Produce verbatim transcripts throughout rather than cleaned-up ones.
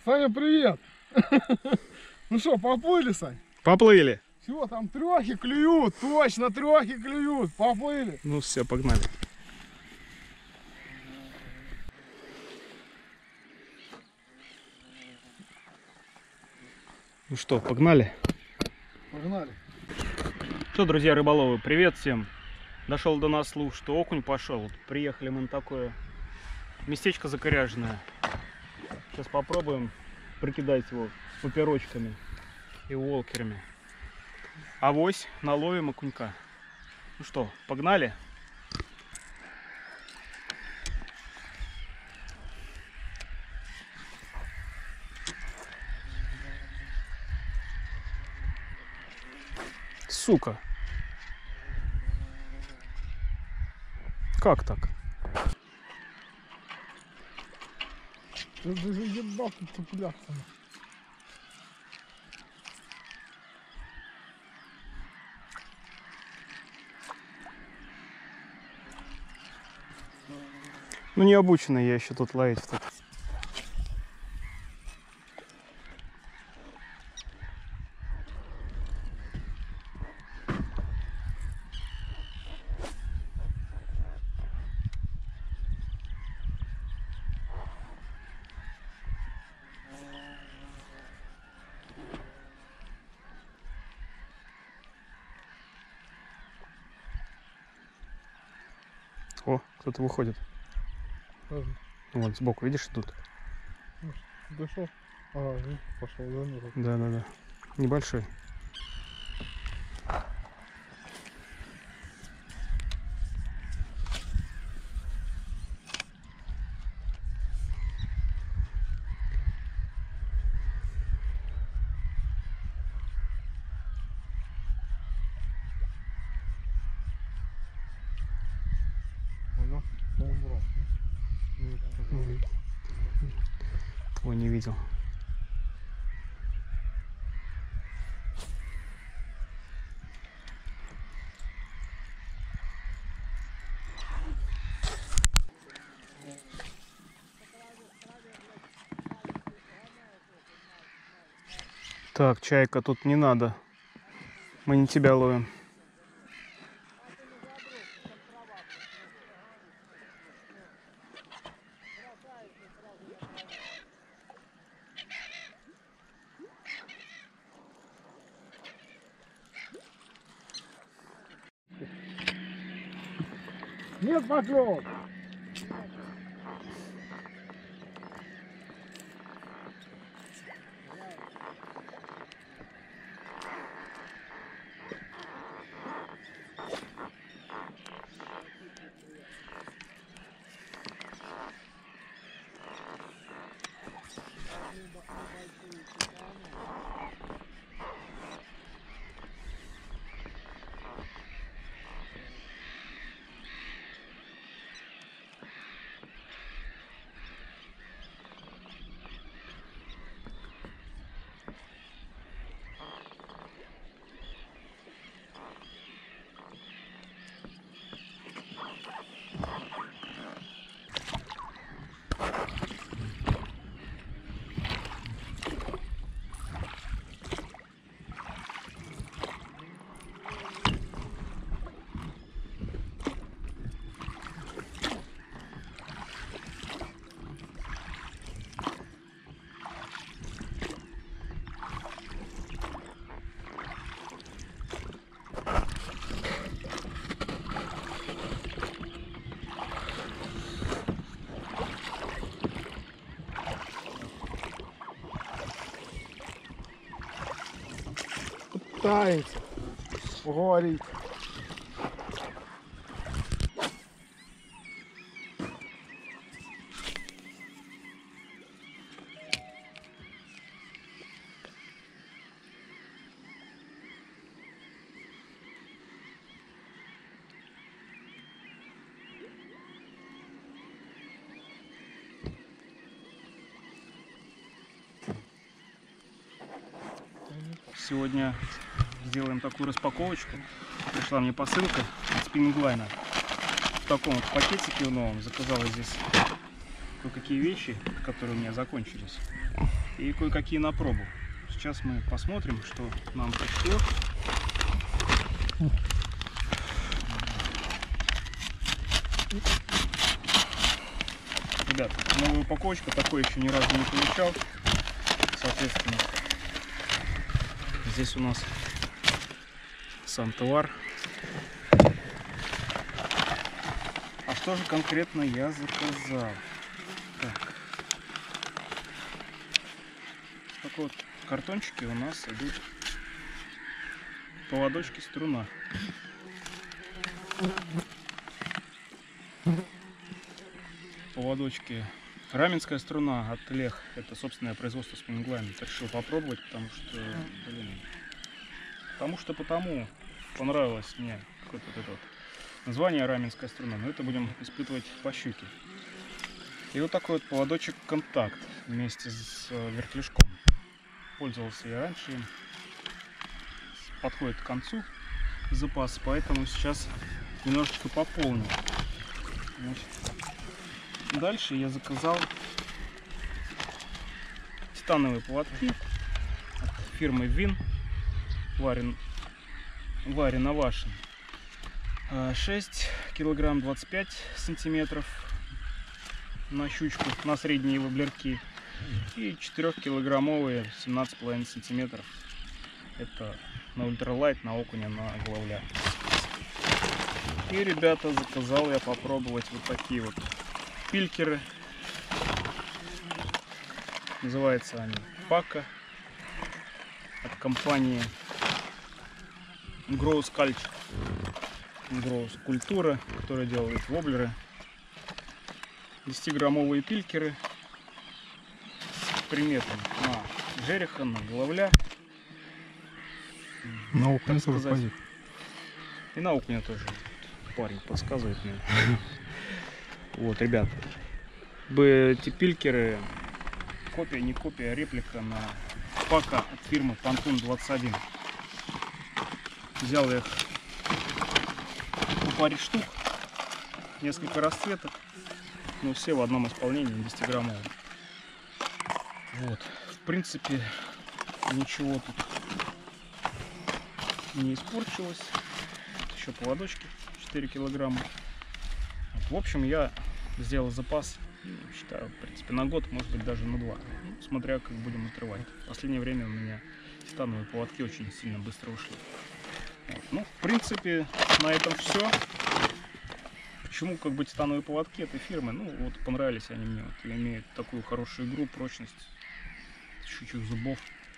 Саня, привет! Ну что, поплыли, Сань? Поплыли. Чего, там трехи клюют, точно трехи клюют, поплыли. Ну все, погнали. Ну что, погнали? Погнали. Что, друзья рыболовы, привет всем. Дошел до нас слух, что окунь пошел. Приехали мы на такое местечко закоряженное. Сейчас попробуем прикидать его поперочками и уолкерами. Авось наловим окунька. Ну что, погнали? Сука. Как так? Ты же ебал тут цепляться. Ну не обученный я еще тут ловить. Тут. О, кто-то выходит. Тоже. Вон сбоку, видишь, идут. Дошел. А, пошел, да? Да, да, да. Небольшой. Ой, не видел. Так, чайка, тут не надо. Мы не тебя ловим. Нет поклёвок. Пытается уговорить. Сегодня сделаем такую распаковочку. Пришла мне посылка от спиннинглайна в таком вот пакетике новом. Заказала здесь кое-какие вещи, которые у меня закончились, и кое-какие на пробу. Сейчас мы посмотрим, что нам пришло. Ребят, новая упаковочка, такой еще ни разу не получал. Соответственно, здесь у нас сам товар. А что же конкретно я заказал? Так. В такой вот картончике у нас идут поводочки струна. Поводочки. Раменская струна от Лех. Это собственное производство спиннинг-лайн. Решил попробовать, потому что, блин, потому что потому понравилось мне какое-то вот это вот название раменская струна. Но это будем испытывать по щуке. И вот такой вот поводочек контакт вместе с вертлюжком. Пользовался я раньше им. Подходит к концу запас, поэтому сейчас немножечко пополню. Значит, дальше я заказал титановые поводки от фирмы Вин Варин Варин-Авашин. шесть килограмм двадцать пять сантиметров на щучку, на средние воблерки, и четырехкилограммовые семнадцать с половиной сантиметров. Это на ультралайт, на окуня, на головля. И, ребята, заказал я попробовать вот такие вот пилькеры. Называются они Пака от компании Gross Culture, Gross Культура, которая делает воблеры. десятиграммовые пилькеры с приметом на жереха, на головля. На окуня тоже пойдет. И на окуня тоже. Парень подсказывает мне. Вот, ребята. Эти пилькеры копия, не копия, а реплика на Пака от фирмы Пантун двадцать один. Взял их по паре штук, несколько расцветок, но все в одном исполнении, десятиграммовые. Вот, в принципе, ничего тут не испорчилось. Еще поводочки четыре килограмма. Вот, в общем, я сделал запас, считаю, в принципе, на год, может быть, даже на два, ну, смотря как будем отрывать. В последнее время у меня титановые поводки очень сильно быстро ушли. Вот. Ну, в принципе, на этом все. Почему как бы титановые поводки этой фирмы? Ну, вот понравились они мне. Вот, имеют такую хорошую игру, прочность щучьих зубов.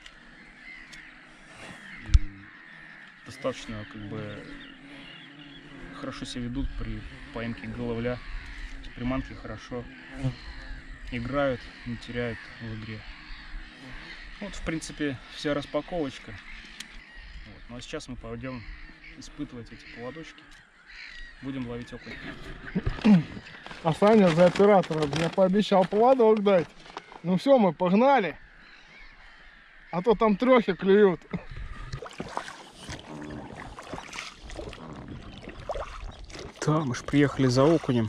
Достаточно как бы хорошо себя ведут при поимке головля. Приманки хорошо играют, не теряют в игре. Вот, в принципе, вся распаковочка. Вот. Ну а сейчас мы пойдем испытывать эти поводочки. Будем ловить окунь. А Саня за оператора мне пообещал поводок дать. Ну все, мы погнали. А то там трехи клюют. Да, мы ж приехали за окунем.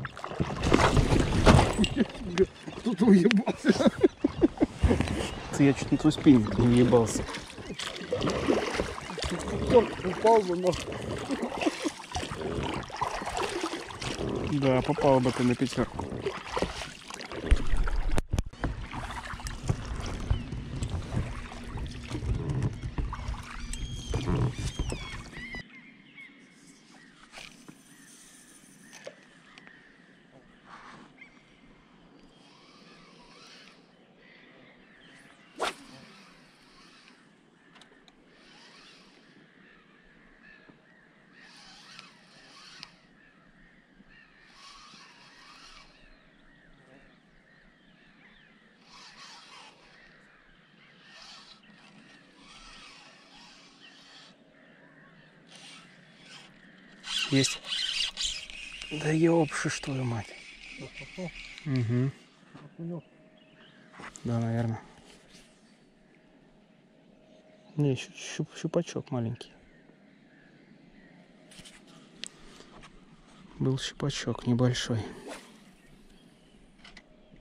Тут уебался. Я чуть на твой спиннинг не уебался. Упал бы, но... Да, попал бы ты на пятерку. Есть. Да ёпши, что твою мать. Угу. Да, наверное. Не, щуп, щупачок маленький. Был щупачок небольшой.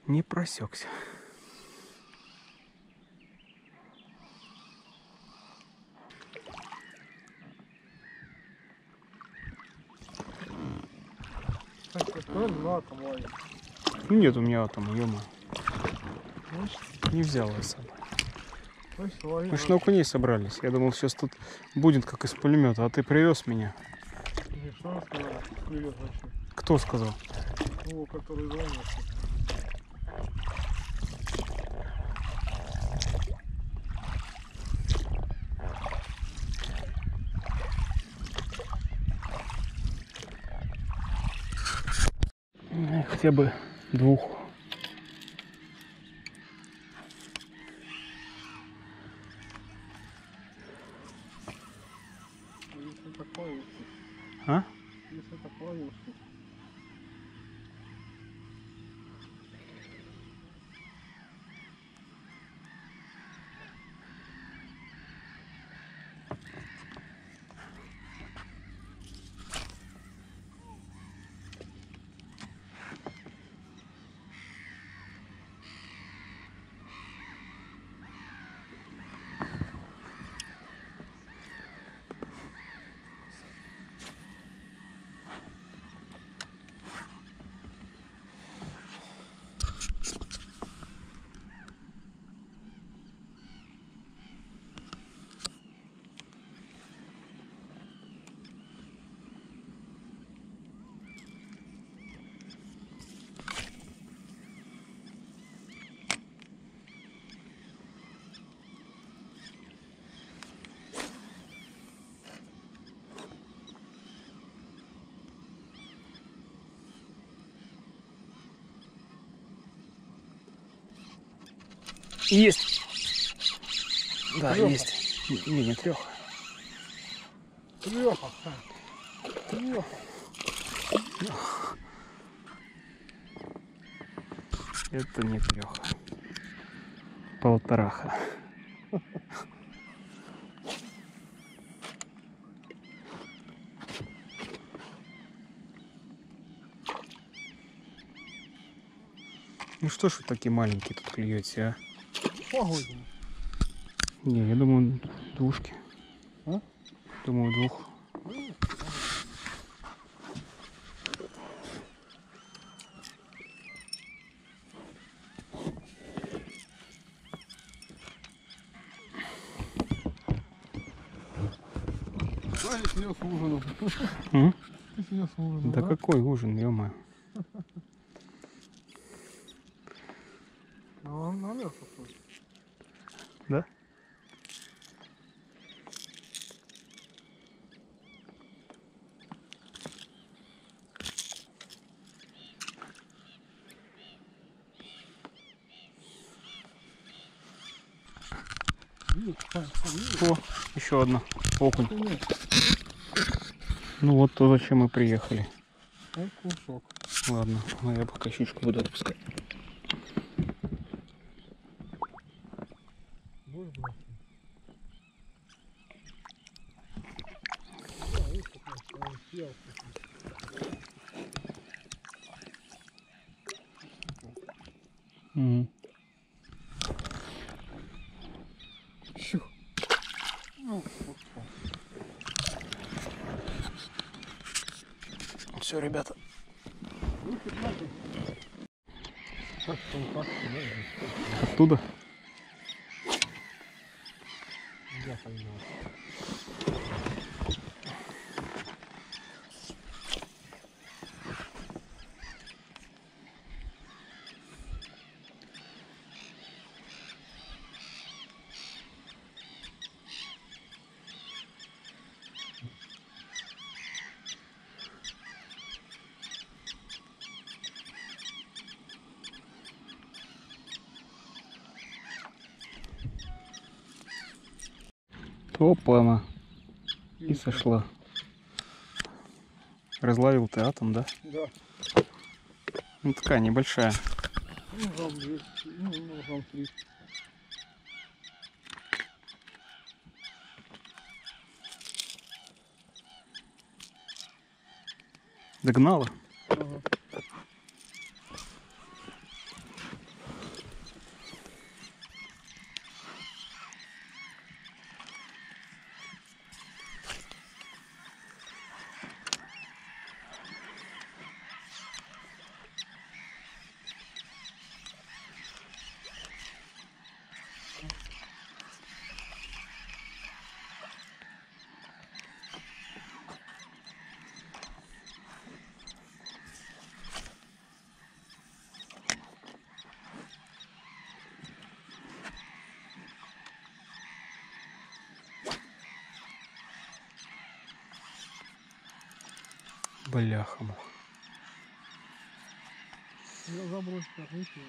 Не просекся. Ну нет у меня атома, ё-моё. Не взял я с собой. Мы ж на окуней собрались. Я думал, сейчас тут будет как из пулемета, а ты привез меня. Не, что он сказал? Клюет вообще. Кто сказал? Ну, который звонил. Ну, хотя бы двух. Если такое, А? если такое, Есть. Да, Трёха. есть. Не, не трех. Леха, Леха. Это не треха. Полтораха. Ну что ж вы такие маленькие тут клюете, а? Погоди. Не, я думаю, двушки. А? Думаю, двух. Знаешь, снес ужином. М? Ты снес ужином, Да да? какой ужин, ё-моё. А он наверх какой. Да? О, еще одна. Окунь. Ну вот то, зачем мы приехали. Вот кусок. Ладно, ну я пока щучку буду отпускать. Будешь брать? Угу. Щух. Ну, Все, ребята. Оттуда? Я пойму. Опа, она. И сошла. Разловил ты атом, да? Да. Ну такая небольшая. Ну, грамм двести, ну, ну, грамм триста. Догнала? Ага. Бляха-муха. Я забрось ничего.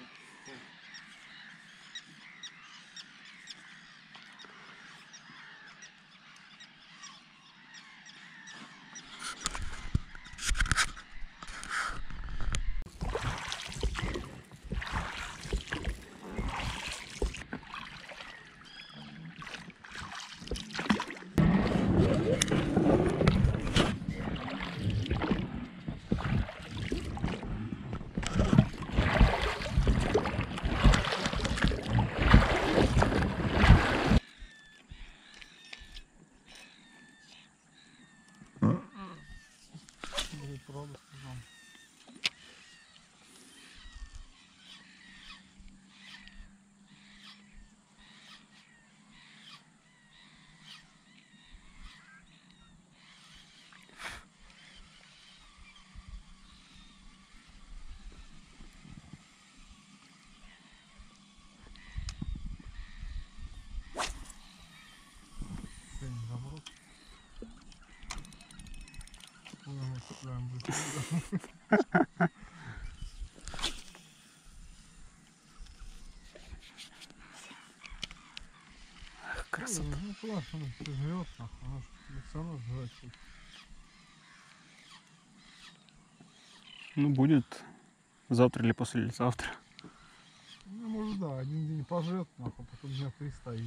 Правда сказал. Красота. Ну классно, ты живешь, она же все равно жрать хочет. Ну, будет завтра или послезавтра. Ну, может, да, один день пожрет, нахуй, потом дня три стоит.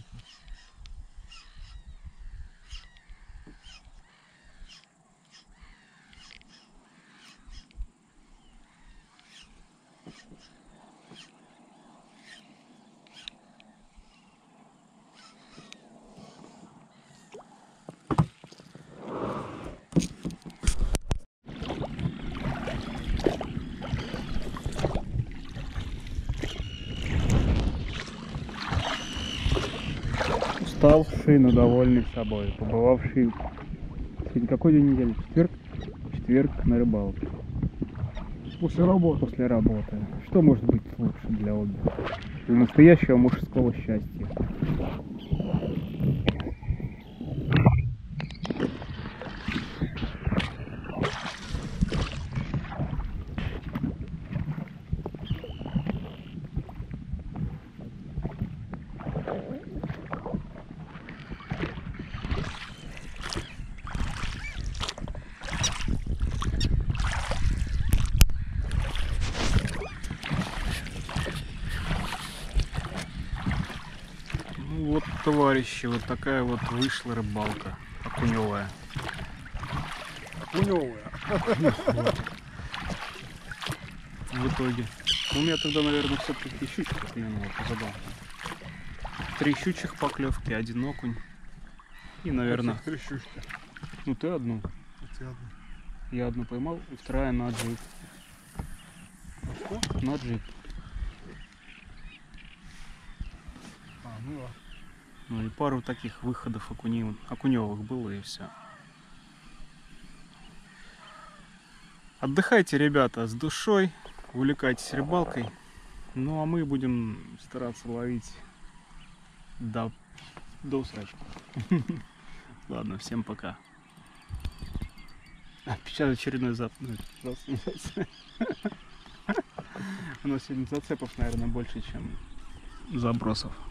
Уставший, но довольный собой, побывавший сегодня какой день недели? Четверг? Четверг на рыбалке. После работы. После работы. Что может быть лучше для отдыха? Для настоящего мужского счастья. Ну вот, товарищи, вот такая вот вышла рыбалка окуневая. Окуневая. В итоге. У меня тогда, наверное, все-таки щучка клюнула по забаву. Три щучих поклевки, один окунь. И, наверное... Три щучки. Ну ты одну. Я одну поймал, и вторая на джип. А что? На джип. А, ну да. Ну и пару таких выходов окуневых, окуневых было, и все. Отдыхайте, ребята, с душой, увлекайтесь рыбалкой. Ну а мы будем стараться ловить до, до усрачки. Ладно, всем пока. Сейчас очередной зап... У нас сегодня зацепов, наверное, больше, чем забросов.